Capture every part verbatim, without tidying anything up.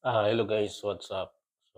Ah, hello guys, what's up? So,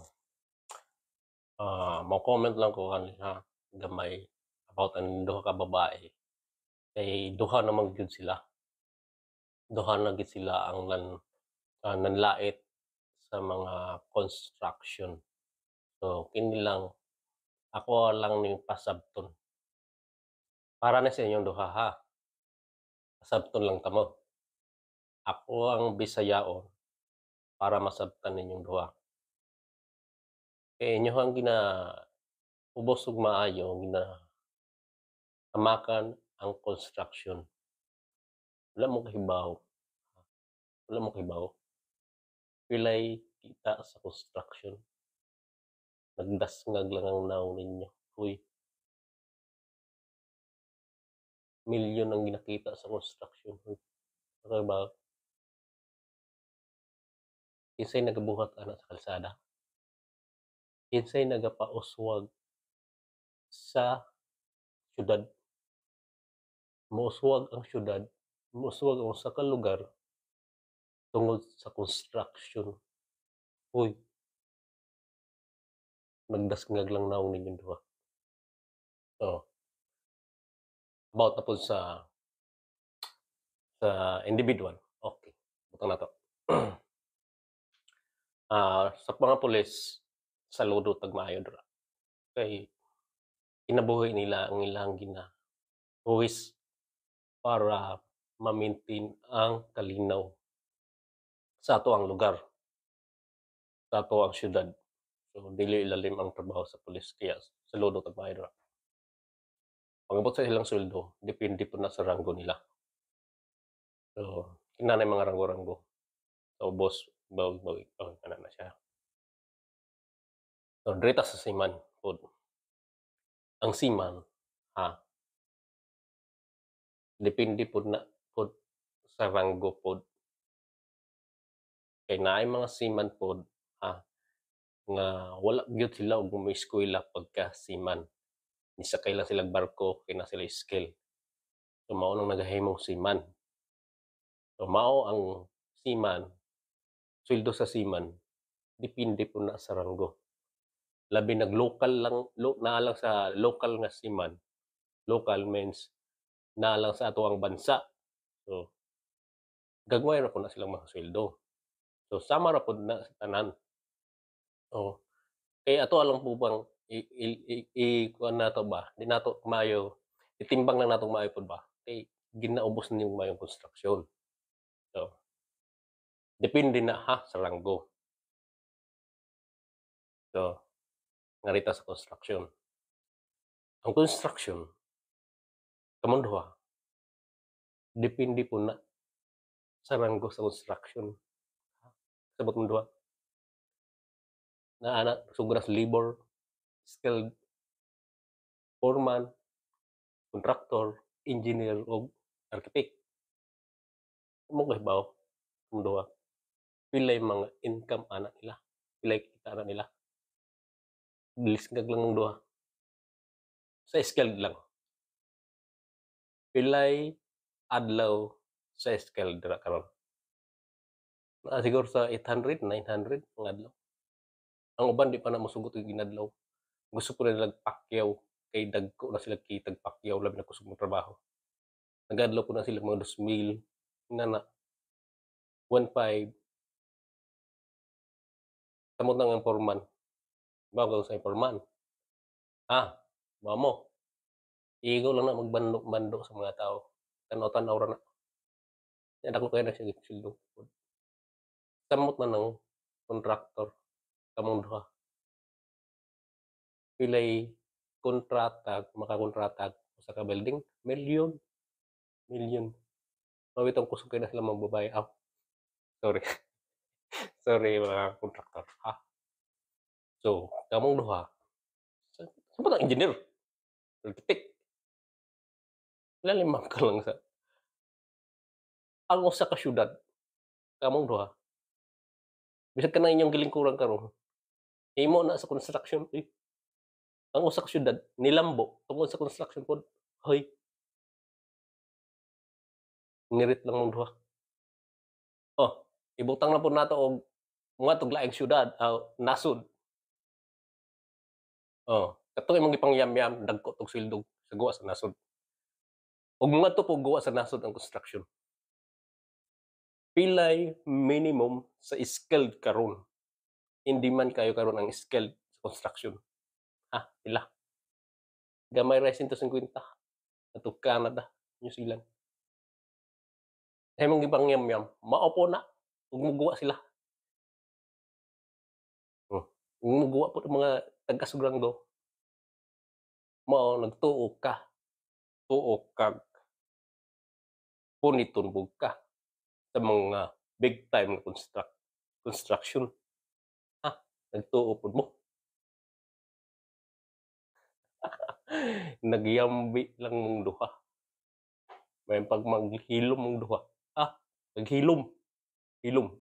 ah, mo-comment lang ko kanina gamay about ang duha ka babae. Kay duha naman gyud sila. Duha na gyud sila ang nan ah, nanlait sa mga construction. So, kini lang ako lang ning pasabton. Para na sa inyong duha ha. Pasabton lang kamo. Ako ang Bisayaon para masabtan ninyong duha. Kay inyo ang gina ubos ug maayo gina hamakan ang construction. Wala mo kahibaw. Wala mo kahibaw. Pilay kita sa construction. Nagdasngag lang ang naw ninyo. Uy, milyon ang ginakita sa construction. Uy, nakahibaw. Kinsay nagabuhat ana sa kalsada. Kinsay nagapauswag sa syudad. Mouswag ang syudad. Mouswag ang usa ka lugar tungod sa construction. Uy, nagdasngag lang naw ninyong duha. Oh, about na pud sa sa individual. Okay, butang na to. Ah, sa mga pulis, saludo tag maayo dira. Kay kinabuhi nila ang ilang ginabuhis para ma-maintain ang kalinaw sa atoang lugar, sa atoang siyudad. So, dili ilalim ang trabaho sa pulis kaya saludo tag maayo dira. Pag-abot sa ilang sweldo, depende po na sa ranggo nila. So, kinahanglan mga ranggo-ranggo. So, boss, bawig-bawig, oh, ana na siya. So, direta sa seaman pod. Ang seaman, ha, depende pod na pod sa ranggo pod. Kay naay mga seaman pod, ha, nga wala gyud sila og moeskwela pagka seaman. Nisakay lang sila og barko kay na sila skill. So, mao nang nagahimong seaman. So, mao ang seaman, sweldo sa seaman, depende po na sa ranggo. Labi nag local lang lo naa lang sa local nga seaman, local means naa lang sa atoang bansa. So, gagmay ra po na silang mga sweldo. So, sama ra pod na sa tanan. Oo. Eh, ato lang po bang i i i i-kuan nato ba, di nato maayo itimbang lang nato maayo pod ba, kay ginaubos na niyong maayong konstruksyon. So, depende na ha sa ranggo. So, ngarita sa construction. Ang construction, kamong duha, depende po na sa ranggo sa construction. Sabot mong duha. Naa na sugod na sa labor, skilled, foreman, kontraktor, engineer ug architect. Amo kahibaw mong duha. Pilay mga income ana nila, pilay kita ana nila. Lisngag lang mong duha. Sa skilled lang. Pilay adlaw sa skilled dira karon? Naa siguro sa eight hundred, nine hundred ang adlaw. Ang uban di pa na mosugot og ginadlaw. Gusto pa nila pakyaw kay dagko na sila kitag pakyaw labi na kusog motrabaho. Nag-adlaw po na sila mga dos mil inana, one five. Samot na ngang foreman. Bago sa foreman. Ah, mao mo. Igo lang na magbando-bando sa mga tao. Tanaw-tanaw ra na. Nya dako kayo na siya sweldo. Samot na ng kontraktor kamong duha. Pilay kontrata makakontratag usa ka building, milyon, milyon. Mao bitong kusog kayo na sila mga babae. Ah, sorry. Sorry mga kontraktor, ha. So, kamong duha, sa samot ang engineer, architect, lalimang ka lang sa ang usa ka siyudad, kamong duha, bisag kanang inyong gilingkuran karon, himo na sa construction, uy, ang usa ka siyudad nilambo tungod sa construction pod. Hoy, ngirit lang mong duha. Oh, ibutang na pod nato og Moadtog laing siyudad, ah, nasod. Oh, kato imong gipangyam-yam dagko 'tong sweldo sa guwa sa nasod. Ug moadto po guwa sa nasod ang construction. Pilay minimum sa skilled karon, in demand kayo karon ang skilled sa construction, ha, pila? Gamay ra siyento singkwenta atong Canada, New Zealand. Sa imong gipangyam-yam mao po na ug moguwa sila. Hmm, moguwa pod ang mga taga Sogrando. Mao nagtuo ka, tuo kag puniton-bog ka sa mga big time nga construct construction, ha, nagtuo pod mo. Nagyambi lang mong duha. May pag maghilom mong duha, ha, naghilom, hilom.